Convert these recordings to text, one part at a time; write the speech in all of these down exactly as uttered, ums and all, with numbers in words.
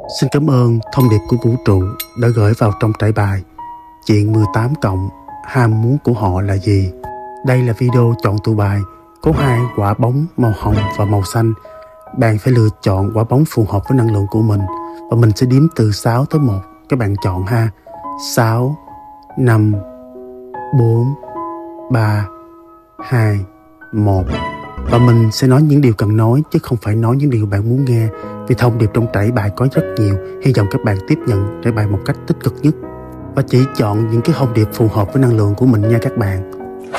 Xin cảm ơn thông điệp của vũ trụ đã gửi vào trong trải bài Chuyện mười tám cộng, ham muốn của họ là gì. Đây là video chọn tụ bài có hai quả bóng màu hồng và màu xanh. Bạn phải lựa chọn quả bóng phù hợp với năng lượng của mình, và mình sẽ đếm từ sáu tới một. Các bạn chọn ha. Sáu, năm, bốn, ba, hai, một. Và mình sẽ nói những điều cần nói, chứ không phải nói những điều bạn muốn nghe. Vì thông điệp trong trải bài có rất nhiều. Hy vọng các bạn tiếp nhận trải bài một cách tích cực nhất, và chỉ chọn những cái thông điệp phù hợp với năng lượng của mình nha các bạn.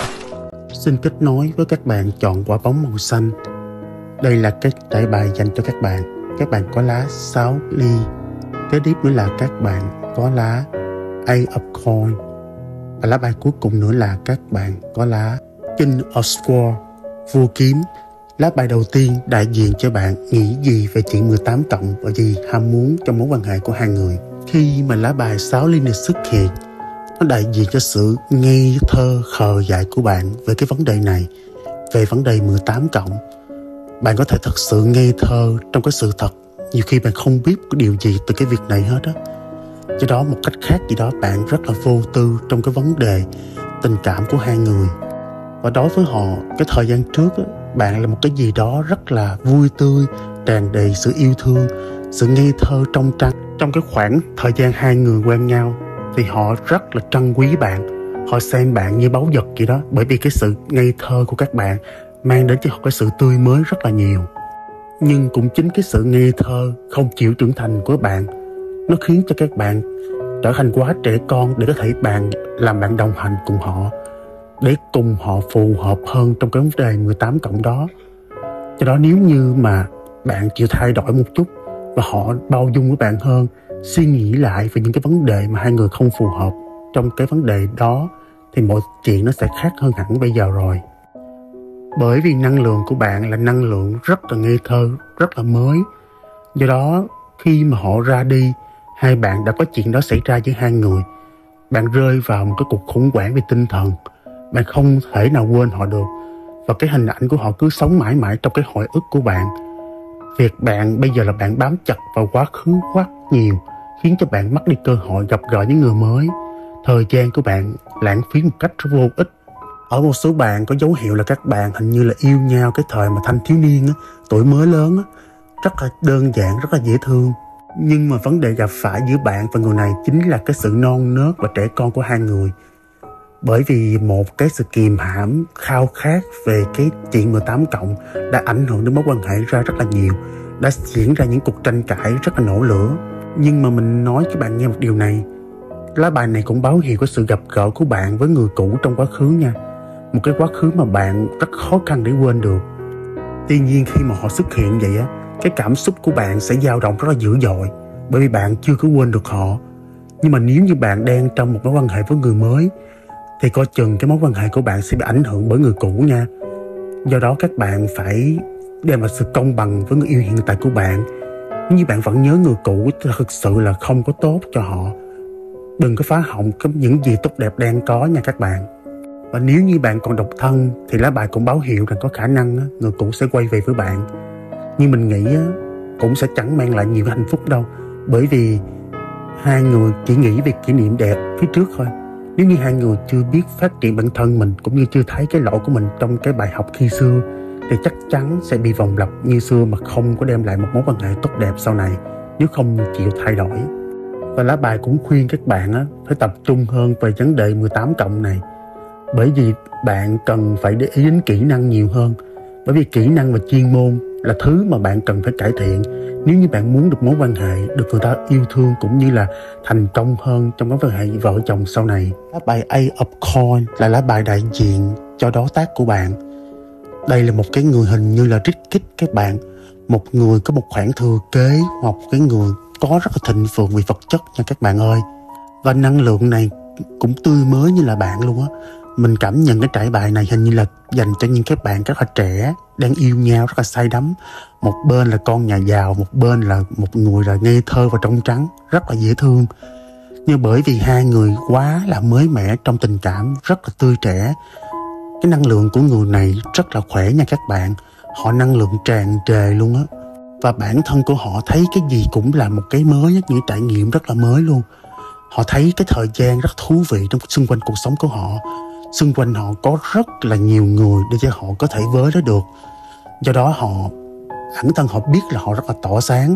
Xin kết nối với các bạn chọn quả bóng màu xanh. Đây là cái trải bài dành cho các bạn. Các bạn có lá sáu ly. Kế tiếp nữa là các bạn có lá Ace of Coins. Và lá bài cuối cùng nữa là các bạn có lá King of Swords, vua kiếm. Lá bài đầu tiên đại diện cho bạn nghĩ gì về chuyện mười tám cộng và gì ham muốn trong mối quan hệ của hai người. Khi mà lá bài sáu ly này xuất hiện, nó đại diện cho sự ngây thơ khờ dại của bạn về cái vấn đề này, về vấn đề mười tám cộng. Bạn có thể thật sự ngây thơ trong cái sự thật. Nhiều khi bạn không biết cái điều gì từ cái việc này hết á. Do đó một cách khác gì đó, bạn rất là vô tư trong cái vấn đề tình cảm của hai người. Và đối với họ, cái thời gian trước á, bạn là một cái gì đó rất là vui tươi, tràn đầy sự yêu thương, sự ngây thơ trong trắng. Trong cái khoảng thời gian hai người quen nhau thì họ rất là trân quý bạn. Họ xem bạn như báu vật vậy đó. Bởi vì cái sự ngây thơ của các bạn mang đến cho họ cái sự tươi mới rất là nhiều. Nhưng cũng chính cái sự ngây thơ không chịu trưởng thành của bạn, nó khiến cho các bạn trở thành quá trẻ con để có thể bạn làm bạn đồng hành cùng họ, để cùng họ phù hợp hơn trong cái vấn đề mười tám cộng đó. Cho đó nếu như mà bạn chịu thay đổi một chút và họ bao dung với bạn hơn, suy nghĩ lại về những cái vấn đề mà hai người không phù hợp trong cái vấn đề đó, thì mọi chuyện nó sẽ khác hơn hẳn bây giờ rồi. Bởi vì năng lượng của bạn là năng lượng rất là ngây thơ, rất là mới. Do đó khi mà họ ra đi, hai bạn đã có chuyện đó xảy ra với hai người, bạn rơi vào một cái cuộc khủng hoảng về tinh thần. Bạn không thể nào quên họ được, và cái hình ảnh của họ cứ sống mãi mãi trong cái hồi ức của bạn. Việc bạn bây giờ là bạn bám chặt vào quá khứ quá nhiều, khiến cho bạn mất đi cơ hội gặp gỡ những người mới. Thời gian của bạn lãng phí một cách vô ích. Ở một số bạn có dấu hiệu là các bạn hình như là yêu nhau cái thời mà thanh thiếu niên á, tuổi mới lớn á, rất là đơn giản, rất là dễ thương. Nhưng mà vấn đề gặp phải giữa bạn và người này chính là cái sự non nớt và trẻ con của hai người. Bởi vì một cái sự kìm hãm, khao khát về cái chuyện mười tám cộng đã ảnh hưởng đến mối quan hệ ra rất là nhiều, đã diễn ra những cuộc tranh cãi rất là nổ lửa. Nhưng mà mình nói cho bạn nghe một điều này, lá bài này cũng báo hiệu cái sự gặp gỡ của bạn với người cũ trong quá khứ nha. Một cái quá khứ mà bạn rất khó khăn để quên được. Tuy nhiên khi mà họ xuất hiện vậy á, cái cảm xúc của bạn sẽ dao động rất là dữ dội, bởi vì bạn chưa có quên được họ. Nhưng mà nếu như bạn đang trong một mối quan hệ với người mới, thì coi chừng cái mối quan hệ của bạn sẽ bị ảnh hưởng bởi người cũ nha. Do đó các bạn phải đem lại sự công bằng với người yêu hiện tại của bạn. Nếu như bạn vẫn nhớ người cũ thì thực sự là không có tốt cho họ. Đừng có phá hỏng những gì tốt đẹp đang có nha các bạn. Và nếu như bạn còn độc thân thì lá bài cũng báo hiệu rằng có khả năng người cũ sẽ quay về với bạn. Nhưng mình nghĩ cũng sẽ chẳng mang lại nhiều hạnh phúc đâu, bởi vì hai người chỉ nghĩ về kỷ niệm đẹp phía trước thôi. Nếu như hai người chưa biết phát triển bản thân mình, cũng như chưa thấy cái lỗi của mình trong cái bài học khi xưa, thì chắc chắn sẽ bị vòng lặp như xưa mà không có đem lại một mối quan hệ tốt đẹp sau này, nếu không chịu thay đổi. Và lá bài cũng khuyên các bạn á, phải tập trung hơn về vấn đề mười tám cộng này. Bởi vì bạn cần phải để ý đến kỹ năng nhiều hơn. Bởi vì kỹ năng và chuyên môn là thứ mà bạn cần phải cải thiện nếu như bạn muốn được mối quan hệ, được người ta yêu thương, cũng như là thành công hơn trong mối quan hệ vợ chồng sau này. Lá bài Ace of Coins là lá bài đại diện cho đối tác của bạn. Đây là một cái người hình như là rich kid các bạn. Một người có một khoản thừa kế, hoặc cái người có rất là thịnh vượng vì vật chất nha các bạn ơi. Và năng lượng này cũng tươi mới như là bạn luôn á. Mình cảm nhận cái trải bài này hình như là dành cho những các bạn rất là trẻ, đang yêu nhau rất là say đắm. Một bên là con nhà giàu, một bên là một người là ngây thơ và trong trắng, rất là dễ thương. Nhưng bởi vì hai người quá là mới mẻ trong tình cảm, rất là tươi trẻ. Cái năng lượng của người này rất là khỏe nha các bạn. Họ năng lượng tràn trề luôn á. Và bản thân của họ thấy cái gì cũng là một cái mới, những trải nghiệm rất là mới luôn. Họ thấy cái thời gian rất thú vị trong xung quanh cuộc sống của họ. Xung quanh họ có rất là nhiều người để cho họ có thể với đó được. Do đó họ, bản thân họ biết là họ rất là tỏa sáng.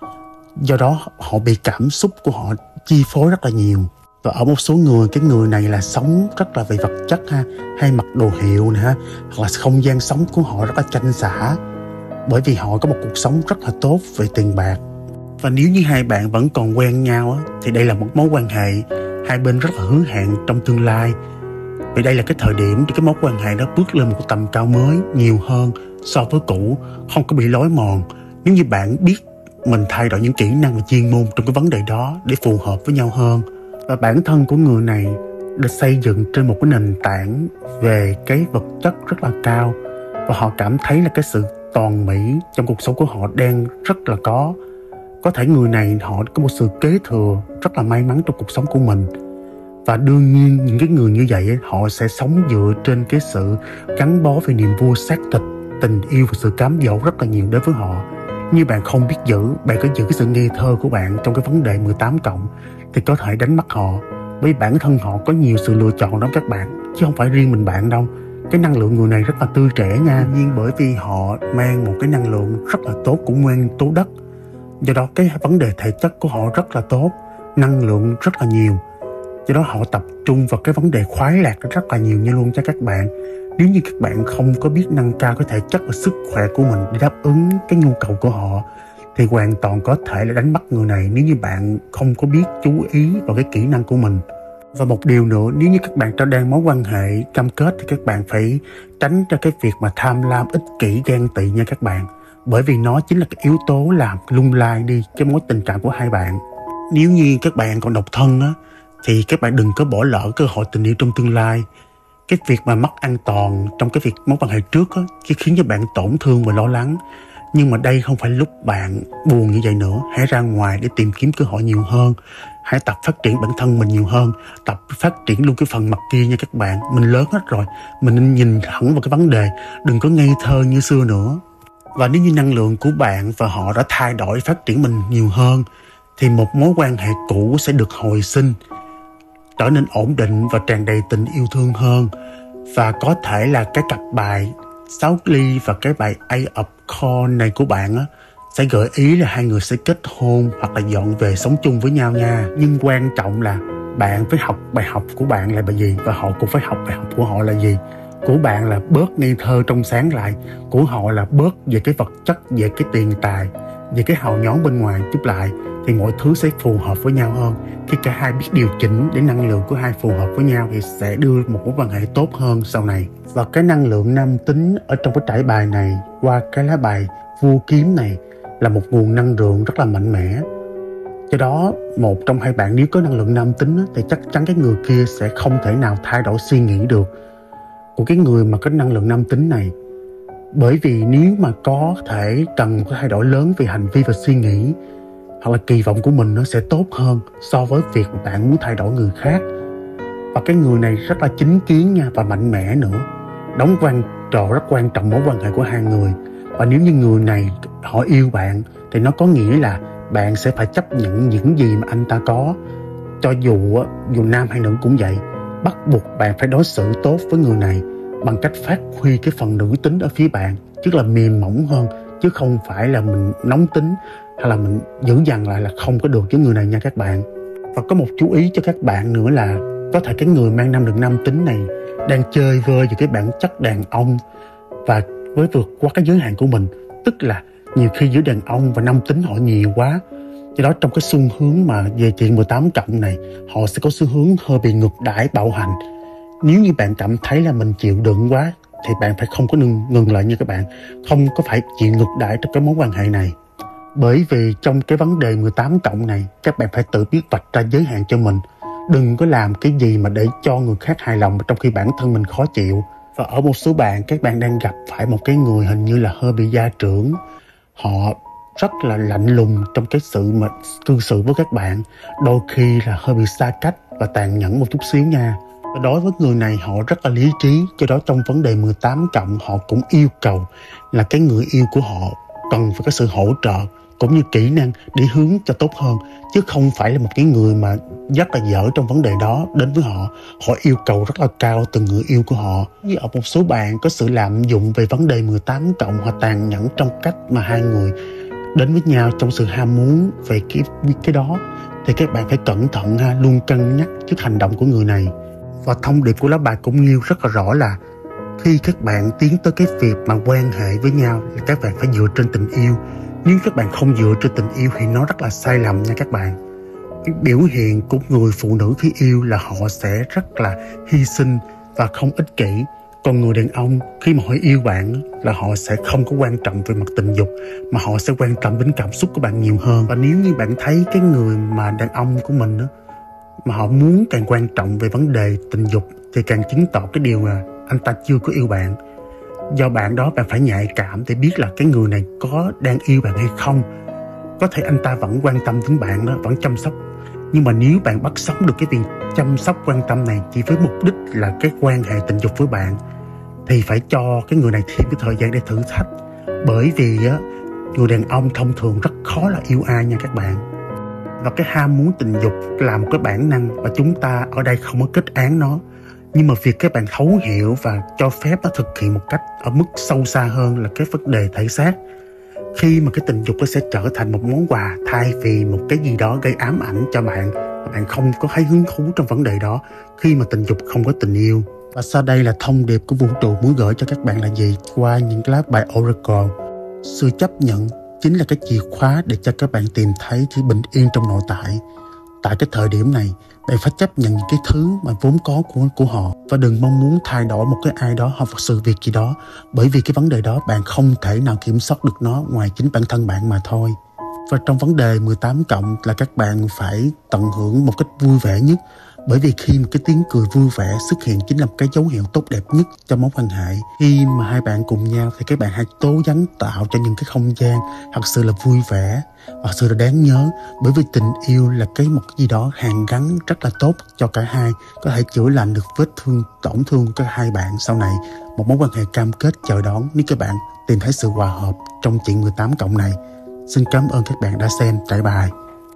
Do đó họ bị cảm xúc của họ chi phối rất là nhiều. Và ở một số người, cái người này là sống rất là về vật chất ha, hay mặc đồ hiệu nè ha, hoặc là không gian sống của họ rất là chanh xả. Bởi vì họ có một cuộc sống rất là tốt về tiền bạc. Và nếu như hai bạn vẫn còn quen nhau á, thì đây là một mối quan hệ hai bên rất là hứa hẹn trong tương lai. Vì đây là cái thời điểm để cái mối quan hệ đó bước lên một tầm cao mới nhiều hơn so với cũ, không có bị lối mòn. Nếu như bạn biết mình thay đổi những kỹ năng và chuyên môn trong cái vấn đề đó để phù hợp với nhau hơn. Và bản thân của người này được xây dựng trên một cái nền tảng về cái vật chất rất là cao. Và họ cảm thấy là cái sự toàn mỹ trong cuộc sống của họ đang rất là có. Có thể người này họ có một sự kế thừa rất là may mắn trong cuộc sống của mình. Và đương nhiên những cái người như vậy họ sẽ sống dựa trên cái sự gắn bó về niềm vui xác thịt, tình yêu và sự cám dỗ rất là nhiều đối với họ. Như bạn không biết giữ, bạn có giữ cái sự ngây thơ của bạn trong cái vấn đề mười tám cộng thì có thể đánh mất họ. Bởi bản thân họ có nhiều sự lựa chọn đó các bạn, chứ không phải riêng mình bạn đâu. Cái năng lượng người này rất là tươi trẻ nha. Nhưng bởi vì họ mang một cái năng lượng rất là tốt của nguyên tố đất, do đó cái vấn đề thể chất của họ rất là tốt, năng lượng rất là nhiều. Do đó họ tập trung vào cái vấn đề khoái lạc rất là nhiều nha luôn cho các bạn. Nếu như các bạn không có biết nâng cao cái thể chất và sức khỏe của mình để đáp ứng cái nhu cầu của họ thì hoàn toàn có thể là đánh mất người này nếu như bạn không có biết chú ý vào cái kỹ năng của mình. Và một điều nữa, nếu như các bạn đang mối quan hệ cam kết thì các bạn phải tránh ra cái việc mà tham lam, ích kỷ, ghen tị nha các bạn. Bởi vì nó chính là cái yếu tố làm lung lay đi cái mối tình cảm của hai bạn. Nếu như các bạn còn độc thân á, thì các bạn đừng có bỏ lỡ cơ hội tình yêu trong tương lai. Cái việc mà mất an toàn trong cái việc mối quan hệ trước á, chỉ khiến cho bạn tổn thương và lo lắng. Nhưng mà đây không phải lúc bạn buồn như vậy nữa. Hãy ra ngoài để tìm kiếm cơ hội nhiều hơn. Hãy tập phát triển bản thân mình nhiều hơn. Tập phát triển luôn cái phần mặt kia nha các bạn. Mình lớn hết rồi, mình nên nhìn thẳng vào cái vấn đề, đừng có ngây thơ như xưa nữa. Và nếu như năng lượng của bạn và họ đã thay đổi, phát triển mình nhiều hơn, thì một mối quan hệ cũ sẽ được hồi sinh, trở nên ổn định và tràn đầy tình yêu thương hơn. Và có thể là cái cặp bài sáu ly và cái bài Eight of Coins này của bạn á, sẽ gợi ý là hai người sẽ kết hôn hoặc là dọn về sống chung với nhau nha. Nhưng quan trọng là bạn phải học bài học của bạn là bài gì, và họ cũng phải học bài học của họ là gì. Của bạn là bớt ngây thơ trong sáng lại, của họ là bớt về cái vật chất, về cái tiền tài, về cái hào nhoáng bên ngoài chút lại, thì mọi thứ sẽ phù hợp với nhau hơn. Khi cả hai biết điều chỉnh để năng lượng của hai phù hợp với nhau thì sẽ đưa một mối quan hệ tốt hơn sau này. Và cái năng lượng nam tính ở trong cái trải bài này qua cái lá bài vua kiếm này là một nguồn năng lượng rất là mạnh mẽ. Do đó một trong hai bạn nếu có năng lượng nam tính thì chắc chắn cái người kia sẽ không thể nào thay đổi suy nghĩ được của cái người mà có năng lượng nam tính này. Bởi vì nếu mà có thể cần một cái thay đổi lớn về hành vi và suy nghĩ hoặc là kỳ vọng của mình, nó sẽ tốt hơn so với việc mà bạn muốn thay đổi người khác. Và cái người này rất là chính kiến nha, và mạnh mẽ nữa, đóng vai trò rất quan trọng mối quan hệ của hai người. Và nếu như người này họ yêu bạn thì nó có nghĩa là bạn sẽ phải chấp nhận những gì mà anh ta có. Cho dù dù nam hay nữ cũng vậy, bắt buộc bạn phải đối xử tốt với người này bằng cách phát huy cái phần nữ tính ở phía bạn, chứ là mềm mỏng hơn, chứ không phải là mình nóng tính hay là mình giữ dằn lại là không có được với người này nha các bạn. Và có một chú ý cho các bạn nữa là có thể cái người mang năng lượng nam tính này đang chơi vơi về cái bản chất đàn ông và với vượt qua cái giới hạn của mình. Tức là nhiều khi giữa đàn ông và nam tính họ nhiều quá, do đó trong cái xu hướng mà về chuyện mười tám cộng này, họ sẽ có xu hướng hơi bị ngược đãi, bạo hành. Nếu như bạn cảm thấy là mình chịu đựng quá thì bạn phải không có ngừng, ngừng lại nha các bạn. Không có phải chịu ngược đãi trong cái mối quan hệ này. Bởi vì trong cái vấn đề mười tám cộng này, các bạn phải tự biết vạch ra giới hạn cho mình. Đừng có làm cái gì mà để cho người khác hài lòng trong khi bản thân mình khó chịu. Và ở một số bạn, các bạn đang gặp phải một cái người hình như là hơi bị gia trưởng. Họ rất là lạnh lùng trong cái sự mà cư xử với các bạn. Đôi khi là hơi bị xa cách và tàn nhẫn một chút xíu nha. Và đối với người này họ rất là lý trí. Cho đó trong vấn đề mười tám cộng họ cũng yêu cầu là cái người yêu của họ cần phải có sự hỗ trợ cũng như kỹ năng để hướng cho tốt hơn, chứ không phải là một cái người mà rất là dở trong vấn đề đó đến với họ. Họ yêu cầu rất là cao từ người yêu của họ. Như ở một số bạn có sự lạm dụng về vấn đề mười tám cộng hoặc tàn nhẫn trong cách mà hai người đến với nhau trong sự ham muốn về cái, cái đó, thì các bạn phải cẩn thận ha, luôn cân nhắc trước hành động của người này. Và thông điệp của lá bài cũng nêu rất là rõ là khi các bạn tiến tới cái việc mà quan hệ với nhau là các bạn phải dựa trên tình yêu. Nếu các bạn không dựa trên tình yêu thì nó rất là sai lầm nha các bạn. Cái biểu hiện của người phụ nữ khi yêu là họ sẽ rất là hy sinh và không ích kỷ. Còn người đàn ông khi mà họ yêu bạn là họ sẽ không có quan trọng về mặt tình dục, mà họ sẽ quan trọng đến cảm xúc của bạn nhiều hơn. Và nếu như bạn thấy cái người mà đàn ông của mình đó, mà họ muốn càng quan trọng về vấn đề tình dục thì càng chứng tỏ cái điều là anh ta chưa có yêu bạn. Do bạn đó bạn phải nhạy cảm để biết là cái người này có đang yêu bạn hay không. Có thể anh ta vẫn quan tâm đến bạn đó, vẫn chăm sóc. Nhưng mà nếu bạn bắt sống được cái việc chăm sóc quan tâm này chỉ với mục đích là cái quan hệ tình dục với bạn, thì phải cho cái người này thêm cái thời gian để thử thách. Bởi vì á, người đàn ông thông thường rất khó là yêu ai nha các bạn. Và cái ham muốn tình dục là một cái bản năng và chúng ta ở đây không có kết án nó. Nhưng mà việc các bạn thấu hiểu và cho phép nó thực hiện một cách ở mức sâu xa hơn là cái vấn đề thể xác. Khi mà cái tình dục nó sẽ trở thành một món quà thay vì một cái gì đó gây ám ảnh cho bạn, bạn không có thấy hứng thú trong vấn đề đó khi mà tình dục không có tình yêu. Và sau đây là thông điệp của vũ trụ muốn gửi cho các bạn là gì qua những lá bài Oracle. Sự chấp nhận chính là cái chìa khóa để cho các bạn tìm thấy sự bình yên trong nội tại. Tại cái thời điểm này, bạn phải chấp nhận những cái thứ mà vốn có của, của họ và đừng mong muốn thay đổi một cái ai đó hoặc một sự việc gì đó, bởi vì cái vấn đề đó bạn không thể nào kiểm soát được nó ngoài chính bản thân bạn mà thôi. Và trong vấn đề mười tám cộng là các bạn phải tận hưởng một cách vui vẻ nhất, bởi vì khi một cái tiếng cười vui vẻ xuất hiện chính là một cái dấu hiệu tốt đẹp nhất cho mối quan hệ. Khi mà hai bạn cùng nhau thì các bạn hãy cố gắng tạo cho những cái không gian thật sự là vui vẻ, thật sự là đáng nhớ, bởi vì tình yêu là cái một cái gì đó hàn gắn rất là tốt cho cả hai, có thể chữa lành được vết thương, tổn thương của cả hai bạn sau này. Một mối quan hệ cam kết chờ đón nếu các bạn tìm thấy sự hòa hợp trong chuyện mười tám cộng này. Xin cảm ơn các bạn đã xem trải bài.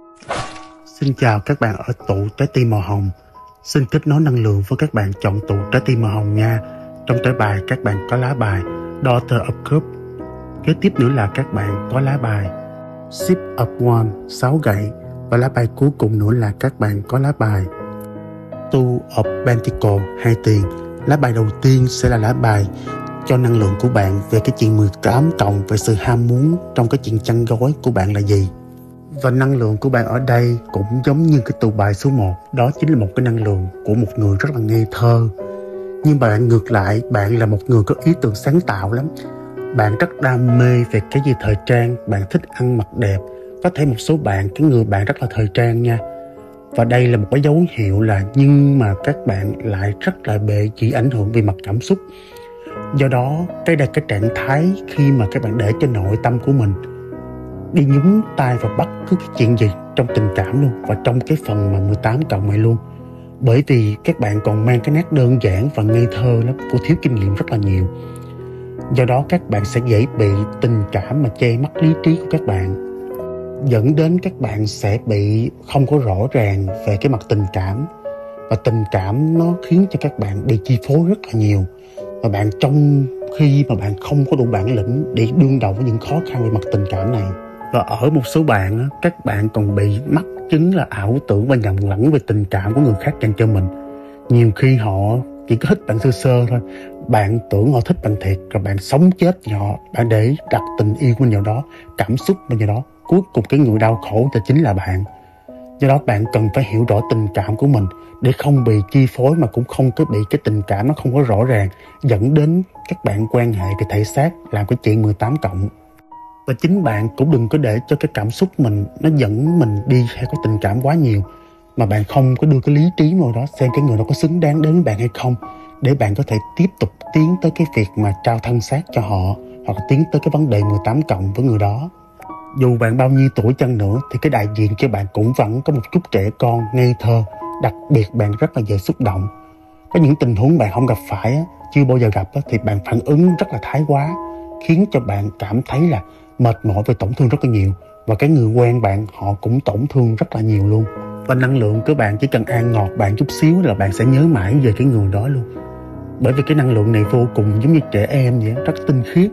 Xin chào các bạn ở tụ trái tim màu hồng. Xin kết nối năng lượng với các bạn chọn tụ trái tim màu hồng nha. Trong trải bài các bạn có lá bài Daughter of Cup. Kế tiếp nữa là các bạn có lá bài Ship of Wands, sáu gậy. Và lá bài cuối cùng nữa là các bạn có lá bài Two of Pentacles, hai tiền. Lá bài đầu tiên sẽ là lá bài cho năng lượng của bạn về cái chuyện mười tám cộng, về sự ham muốn trong cái chuyện chăn gối của bạn là gì. Và năng lượng của bạn ở đây cũng giống như cái tụ bài số một, đó chính là một cái năng lượng của một người rất là ngây thơ. Nhưng bạn ngược lại, bạn là một người có ý tưởng sáng tạo lắm. Bạn rất đam mê về cái gì thời trang, bạn thích ăn mặc đẹp. Có thể một số bạn, cái người bạn rất là thời trang nha. Và đây là một cái dấu hiệu là nhưng mà các bạn lại rất là bị chỉ ảnh hưởng về mặt cảm xúc. Do đó, cái đây cái trạng thái khi mà các bạn để cho nội tâm của mình đi nhúng tay vào bất cứ cái chuyện gì trong tình cảm luôn, và trong cái phần mà mười tám cộng này luôn. Bởi vì các bạn còn mang cái nét đơn giản và ngây thơ lắm, của thiếu kinh nghiệm rất là nhiều. Do đó các bạn sẽ dễ bị tình cảm mà che mất lý trí của các bạn, dẫn đến các bạn sẽ bị không có rõ ràng về cái mặt tình cảm. Và tình cảm nó khiến cho các bạn bị chi phối rất là nhiều. Và bạn trong khi mà bạn không có đủ bản lĩnh để đương đầu với những khó khăn về mặt tình cảm này. Và ở một số bạn, các bạn còn bị mắc chứng là ảo tưởng và nhầm lẫn về tình cảm của người khác dành cho mình. Nhiều khi họ chỉ có thích bạn sơ sơ thôi, bạn tưởng họ thích bạn thiệt, rồi bạn sống chết vì họ, bạn để đặt tình yêu của mình vào đó, cảm xúc mình vào đó. Cuối cùng cái người đau khổ thì chính là bạn. Do đó bạn cần phải hiểu rõ tình cảm của mình để không bị chi phối, mà cũng không có bị cái tình cảm nó không có rõ ràng, dẫn đến các bạn quan hệ về thể xác làm cái chuyện mười tám cộng. Và chính bạn cũng đừng có để cho cái cảm xúc mình nó dẫn mình đi theo cái tình cảm quá nhiều, mà bạn không có đưa cái lý trí vào đó xem cái người đó có xứng đáng đến với bạn hay không, để bạn có thể tiếp tục tiến tới cái việc mà trao thân xác cho họ, hoặc là tiến tới cái vấn đề mười tám cộng với người đó. Dù bạn bao nhiêu tuổi chăng nữa thì cái đại diện cho bạn cũng vẫn có một chút trẻ con, ngây thơ. Đặc biệt bạn rất là dễ xúc động. Có những tình huống bạn không gặp phải, chưa bao giờ gặp, thì bạn phản ứng rất là thái quá, khiến cho bạn cảm thấy là mệt mỏi và tổn thương rất là nhiều. Và cái người quen bạn họ cũng tổn thương rất là nhiều luôn. Và năng lượng của bạn chỉ cần an ngọt bạn chút xíu là bạn sẽ nhớ mãi về cái người đó luôn. Bởi vì cái năng lượng này vô cùng giống như trẻ em vậy, rất tinh khiết.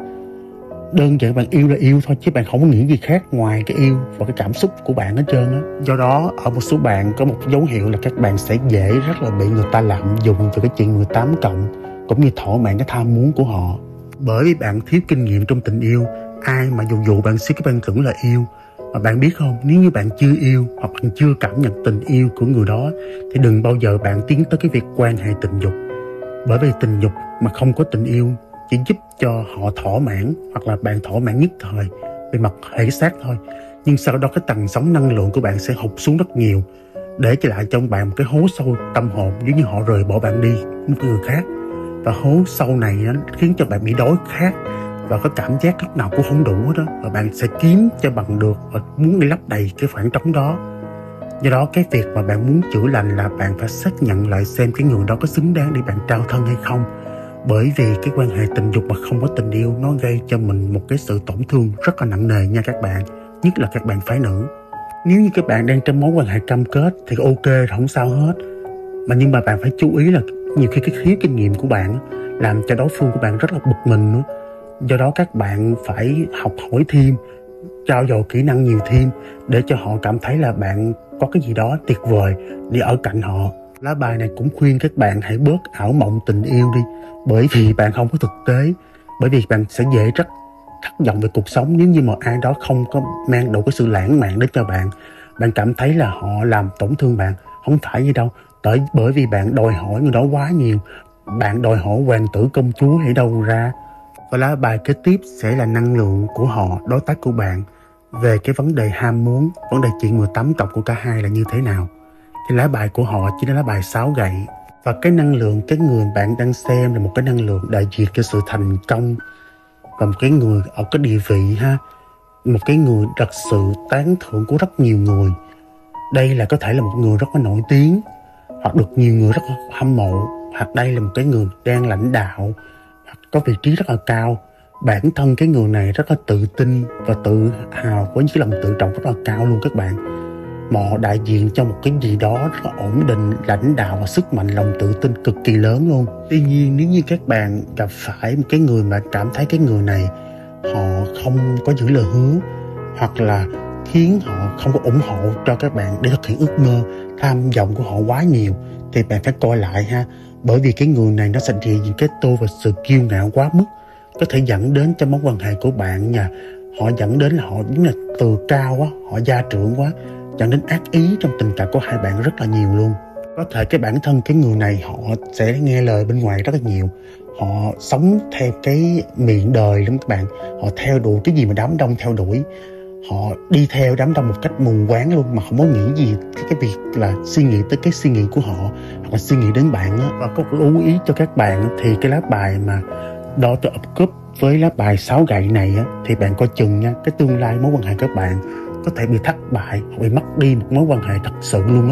Đơn giản bạn yêu là yêu thôi, chứ bạn không có nghĩ gì khác ngoài cái yêu và cái cảm xúc của bạn hết trơn á. Do đó ở một số bạn có một dấu hiệu là các bạn sẽ dễ rất là bị người ta lạm dụng cho cái chuyện mười tám cộng, cũng như thỏa mãn cái tham muốn của họ. Bởi vì bạn thiếu kinh nghiệm trong tình yêu, ai mà dụ dụ bạn xíu cái bạn tưởng là yêu. Mà bạn biết không, nếu như bạn chưa yêu hoặc bạn chưa cảm nhận tình yêu của người đó thì đừng bao giờ bạn tiến tới cái việc quan hệ tình dục. Bởi vì tình dục mà không có tình yêu chỉ giúp cho họ thỏa mãn hoặc là bạn thỏa mãn nhất thời về mặt thể xác thôi. Nhưng sau đó cái tầng sóng năng lượng của bạn sẽ hụt xuống rất nhiều, để cho lại trong bạn một cái hố sâu tâm hồn, giống như họ rời bỏ bạn đi một người khác. Và hố sâu này nó khiến cho bạn bị đói khát và có cảm giác lúc nào cũng không đủ hết đó. Và bạn sẽ kiếm cho bằng được và muốn đi lấp đầy cái khoảng trống đó. Do đó cái việc mà bạn muốn chữa lành là bạn phải xác nhận lại xem cái người đó có xứng đáng để bạn trao thân hay không. Bởi vì cái quan hệ tình dục mà không có tình yêu nó gây cho mình một cái sự tổn thương rất là nặng nề nha các bạn. Nhất là các bạn phái nữ. Nếu như các bạn đang trong mối quan hệ cam kết thì ok, không sao hết. Mà nhưng mà bạn phải chú ý là nhiều khi cái thiếu kinh nghiệm của bạn làm cho đối phương của bạn rất là bực mình nữa. Do đó các bạn phải học hỏi thêm, trao dồi kỹ năng nhiều thêm để cho họ cảm thấy là bạn có cái gì đó tuyệt vời để ở cạnh họ. Lá bài này cũng khuyên các bạn hãy bớt ảo mộng tình yêu đi. Bởi vì bạn không có thực tế. Bởi vì bạn sẽ dễ rất thất vọng về cuộc sống nếu như mà ai đó không có mang đủ cái sự lãng mạn đến cho bạn. Bạn cảm thấy là họ làm tổn thương bạn. Không phải gì đâu. Bởi, bởi vì bạn đòi hỏi người đó quá nhiều. Bạn đòi hỏi hoàng tử công chúa hay đâu ra. Và lá bài kế tiếp sẽ là năng lượng của họ, đối tác của bạn, về cái vấn đề ham muốn, vấn đề chuyện mười tám cộng của cả hai là như thế nào. Cái lá bài của họ chính là lá bài sáu gậy. Và cái năng lượng cái người bạn đang xem là một cái năng lượng đại diện cho sự thành công. Và một cái người ở cái địa vị ha, một cái người thật sự tán thưởng của rất nhiều người. Đây là có thể là một người rất là nổi tiếng, hoặc được nhiều người rất là hâm mộ, hoặc đây là một cái người đang lãnh đạo, hoặc có vị trí rất là cao. Bản thân cái người này rất là tự tin và tự hào, với cái lòng tự trọng rất là cao luôn các bạn. Họ đại diện cho một cái gì đó rất là ổn định, lãnh đạo và sức mạnh, lòng tự tin cực kỳ lớn luôn. Tuy nhiên nếu như các bạn gặp phải một cái người mà cảm thấy cái người này họ không có giữ lời hứa, hoặc là khiến họ không có ủng hộ cho các bạn để thực hiện ước mơ, tham vọng của họ quá nhiều, thì bạn phải coi lại ha. Bởi vì cái người này nó sẽ thể hiện cái tô và sự kiêu ngạo quá mức, có thể dẫn đến cho mối quan hệ của bạn nha. Họ dẫn đến là họ đúng là từ cao quá, họ gia trưởng quá, dẫn đến ác ý trong tình cảm của hai bạn rất là nhiều luôn. Có thể cái bản thân cái người này họ sẽ nghe lời bên ngoài rất là nhiều. Họ sống theo cái miệng đời lắm các bạn. Họ theo đuổi cái gì mà đám đông theo đuổi. Họ đi theo đám đông một cách mù quáng luôn, mà không có nghĩ gì cái, cái việc là suy nghĩ tới cái suy nghĩ của họ, hoặc là suy nghĩ đến bạn á. Và có một lưu ý cho các bạn thì cái lá bài mà đo cho ập cúp với lá bài sáu gậy này á, thì bạn coi chừng nha, cái tương lai mối quan hệ các bạn có thể bị thất bại hoặc bị mất đi một mối quan hệ thật sự luôn á.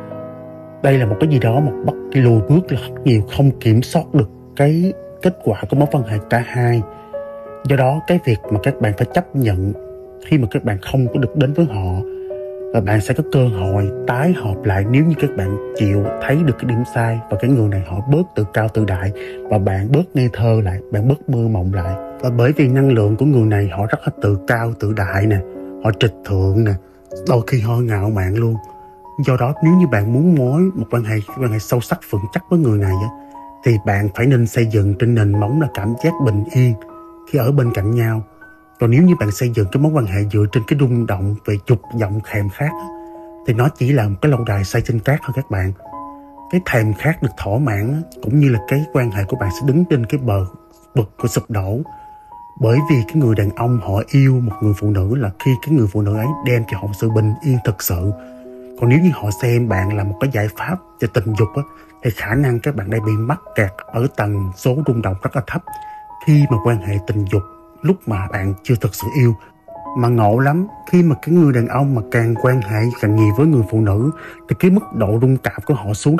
Đây là một cái gì đó một bất kỳ lùi bước là rất nhiều, không kiểm soát được cái kết quả của mối quan hệ cả hai. Do đó cái việc mà các bạn phải chấp nhận khi mà các bạn không có được đến với họ, và bạn sẽ có cơ hội tái hợp lại nếu như các bạn chịu thấy được cái điểm sai, và cái người này họ bớt tự cao tự đại và bạn bớt ngây thơ lại, bạn bớt mơ mộng lại. Và bởi vì năng lượng của người này họ rất là tự cao tự đại nè, họ trịch thượng nè, đôi khi họ ngạo mạn luôn. Do đó nếu như bạn muốn mối một quan hệ quan hệ sâu sắc vững chắc với người này á, thì bạn phải nên xây dựng trên nền móng là cảm giác bình yên khi ở bên cạnh nhau. Còn nếu như bạn xây dựng cái mối quan hệ dựa trên cái rung động về dục vọng thèm khát á, thì nó chỉ là một cái lâu đài xây trên cát thôi các bạn. Cái thèm khát được thỏa mãn á, cũng như là cái quan hệ của bạn sẽ đứng trên cái bờ vực của sụp đổ. Bởi vì cái người đàn ông họ yêu một người phụ nữ là khi cái người phụ nữ ấy đem cho họ sự bình yên thực sự. Còn nếu như họ xem bạn là một cái giải pháp cho tình dục á, thì khả năng các bạn đang bị mắc kẹt ở tần số rung động rất là thấp khi mà quan hệ tình dục lúc mà bạn chưa thực sự yêu. Mà ngộ lắm, khi mà cái người đàn ông mà càng quan hệ càng nhiều với người phụ nữ thì cái mức độ rung cảm của họ xuống rất là thấp. Từ yêu thành xuống thích, thích thành xuống thành cái công cụ tình dục.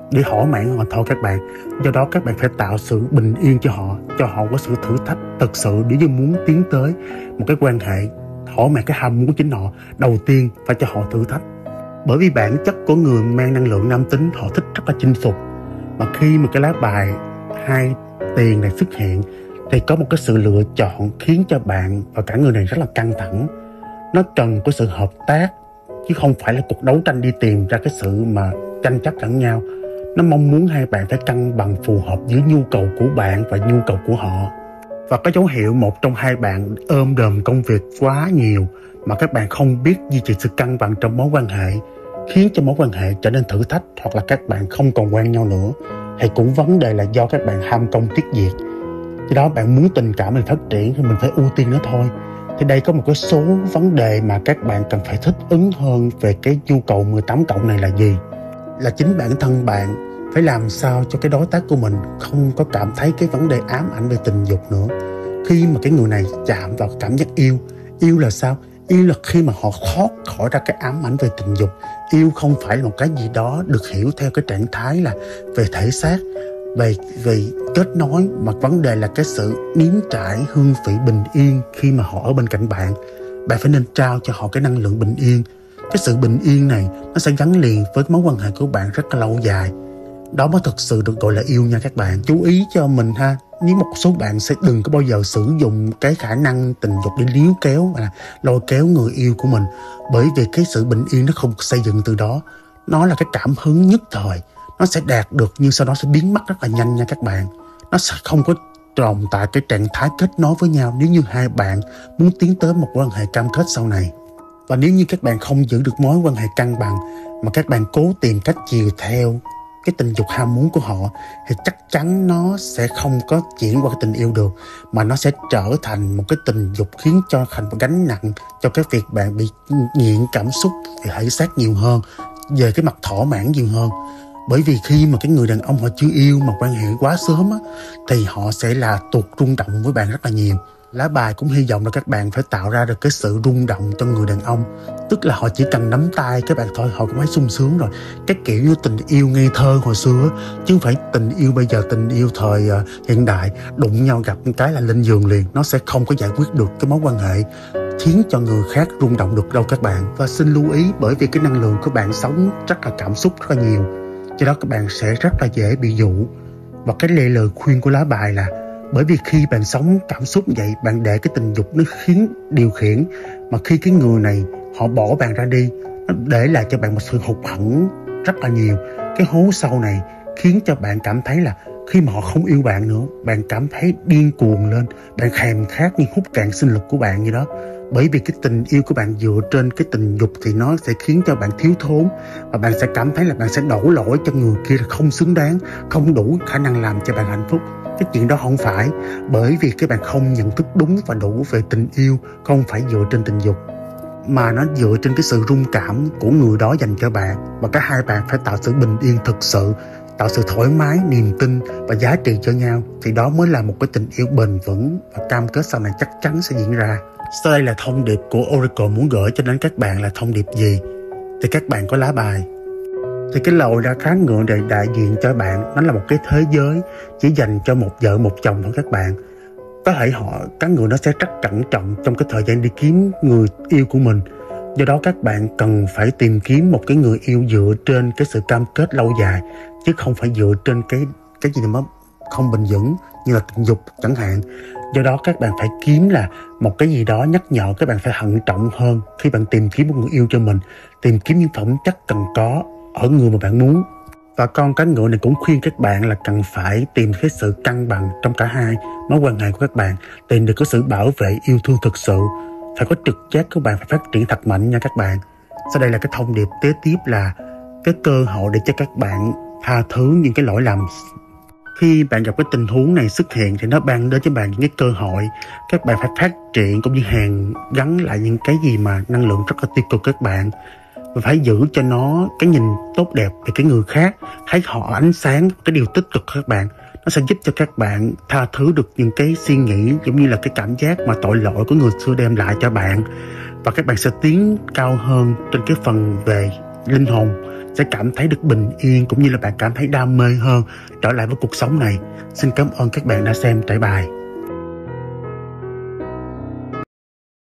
để thỏa mãn họ thôi các bạn. Do đó các bạn phải tạo sự bình yên cho họ, cho họ có sự thử thách thật sự. Nếu như muốn tiến tới một cái quan hệ thỏa mãn cái ham muốn của chính họ, đầu tiên phải cho họ thử thách. Bởi vì bản chất của người mang năng lượng nam tính, họ thích rất là chinh phục. Mà khi mà cái lá bài hai tiền này xuất hiện thì có một cái sự lựa chọn khiến cho bạn và cả người này rất là căng thẳng. Nó cần có sự hợp tác chứ không phải là cuộc đấu tranh đi tìm ra cái sự mà tranh chấp lẫn nhau. Nó mong muốn hai bạn phải cân bằng phù hợp giữa nhu cầu của bạn và nhu cầu của họ. Và có dấu hiệu một trong hai bạn ôm đồm công việc quá nhiều mà các bạn không biết duy trì sự cân bằng trong mối quan hệ, khiến cho mối quan hệ trở nên thử thách, hoặc là các bạn không còn quen nhau nữa. Hay cũng vấn đề là do các bạn ham công tiếc việc. Do đó bạn muốn tình cảm mình phát triển thì mình phải ưu tiên nó thôi. Thì đây có một cái số vấn đề mà các bạn cần phải thích ứng hơn về cái nhu cầu mười tám cộng này là gì? Là chính bản thân bạn phải làm sao cho cái đối tác của mình không có cảm thấy cái vấn đề ám ảnh về tình dục nữa. Khi mà cái người này chạm vào cảm giác yêu, yêu là sao? Yêu là khi mà họ thoát khỏi ra cái ám ảnh về tình dục. Yêu không phải là một cái gì đó được hiểu theo cái trạng thái là về thể xác, về, về kết nối, mà vấn đề là cái sự nếm trải hương vị bình yên khi mà họ ở bên cạnh bạn. Bạn phải nên trao cho họ cái năng lượng bình yên. Cái sự bình yên này nó sẽ gắn liền với mối quan hệ của bạn rất là lâu dài. Đó mới thực sự được gọi là yêu nha các bạn. Chú ý cho mình ha. Nếu một số bạn sẽ đừng có bao giờ sử dụng cái khả năng tình dục để níu kéo và lôi kéo người yêu của mình. Bởi vì cái sự bình yên nó không xây dựng từ đó. Nó là cái cảm hứng nhất thời. Nó sẽ đạt được nhưng sau đó sẽ biến mất rất là nhanh nha các bạn. Nó sẽ không có tồn tại cái trạng thái kết nối với nhau nếu như hai bạn muốn tiến tới một quan hệ cam kết sau này. Và nếu như các bạn không giữ được mối quan hệ cân bằng mà các bạn cố tìm cách chiều theo cái tình dục ham muốn của họ thì chắc chắn nó sẽ không có chuyển qua cái tình yêu được, mà nó sẽ trở thành một cái tình dục khiến cho thành một gánh nặng cho cái việc bạn bị nghiện cảm xúc về thể xác nhiều hơn, về cái mặt thỏa mãn nhiều hơn. Bởi vì khi mà cái người đàn ông họ chưa yêu mà quan hệ quá sớm á, thì họ sẽ là tuột rung động với bạn rất là nhiều. Lá bài cũng hy vọng là các bạn phải tạo ra được cái sự rung động cho người đàn ông. Tức là họ chỉ cần nắm tay các bạn thôi, họ cũng thấy sung sướng rồi. Cái kiểu như tình yêu ngây thơ hồi xưa, chứ không phải tình yêu bây giờ, tình yêu thời uh, hiện đại. Đụng nhau gặp một cái là lên giường liền. Nó sẽ không có giải quyết được cái mối quan hệ, khiến cho người khác rung động được đâu các bạn. Và xin lưu ý, bởi vì cái năng lượng của bạn sống rất là cảm xúc rất là nhiều, cho đó các bạn sẽ rất là dễ bị dụ. Và cái lời khuyên của lá bài là bởi vì khi bạn sống cảm xúc vậy, bạn để cái tình dục nó khiến điều khiển, mà khi cái người này họ bỏ bạn ra đi, nó để lại cho bạn một sự hụt hẫng rất là nhiều. Cái hố sâu này khiến cho bạn cảm thấy là khi mà họ không yêu bạn nữa, bạn cảm thấy điên cuồng lên, bạn thèm khát như hút cạn sinh lực của bạn như đó. Bởi vì cái tình yêu của bạn dựa trên cái tình dục thì nó sẽ khiến cho bạn thiếu thốn, và bạn sẽ cảm thấy là bạn sẽ đổ lỗi cho người kia là không xứng đáng, không đủ khả năng làm cho bạn hạnh phúc. Cái chuyện đó không phải, bởi vì các bạn không nhận thức đúng và đủ về tình yêu, không phải dựa trên tình dục, mà nó dựa trên cái sự rung cảm của người đó dành cho bạn. Và cả hai bạn phải tạo sự bình yên thực sự, tạo sự thoải mái, niềm tin và giá trị cho nhau, thì đó mới là một cái tình yêu bền vững và cam kết sau này chắc chắn sẽ diễn ra. Sau đây là thông điệp của Oracle muốn gửi cho đến các bạn là thông điệp gì? Thì các bạn có lá bài. Thì cái lầu ra kháng ngựa để đại diện cho bạn, nó là một cái thế giới chỉ dành cho một vợ một chồng thôi các bạn. Có thể họ, các người nó sẽ rất cẩn trọng trong cái thời gian đi kiếm người yêu của mình. Do đó các bạn cần phải tìm kiếm một cái người yêu dựa trên cái sự cam kết lâu dài, chứ không phải dựa trên cái cái gì mà không bền vững như là tình dục chẳng hạn. Do đó các bạn phải kiếm là một cái gì đó nhắc nhở các bạn phải thận trọng hơn khi bạn tìm kiếm một người yêu cho mình. Tìm kiếm những phẩm chất cần có ở người mà bạn muốn. Và con cá ngựa này cũng khuyên các bạn là cần phải tìm cái sự cân bằng trong cả hai mối quan hệ của các bạn. Tìm được cái sự bảo vệ yêu thương thực sự. Phải có trực giác của bạn phải phát triển thật mạnh nha các bạn. Sau đây là cái thông điệp kế tiếp là cái cơ hội để cho các bạn tha thứ những cái lỗi lầm. Khi bạn gặp cái tình huống này xuất hiện thì nó ban đến cho bạn những cái cơ hội. Các bạn phải phát triển cũng như hàn gắn lại những cái gì mà năng lượng rất là tiêu cực các bạn. Và phải giữ cho nó cái nhìn tốt đẹp về cái người khác, thấy họ ánh sáng, cái điều tích cực các bạn. Nó sẽ giúp cho các bạn tha thứ được những cái suy nghĩ giống như là cái cảm giác mà tội lỗi của người xưa đem lại cho bạn. Và các bạn sẽ tiến cao hơn trên cái phần về linh hồn, sẽ cảm thấy được bình yên, cũng như là bạn cảm thấy đam mê hơn trở lại với cuộc sống này. Xin cảm ơn các bạn đã xem trải bài.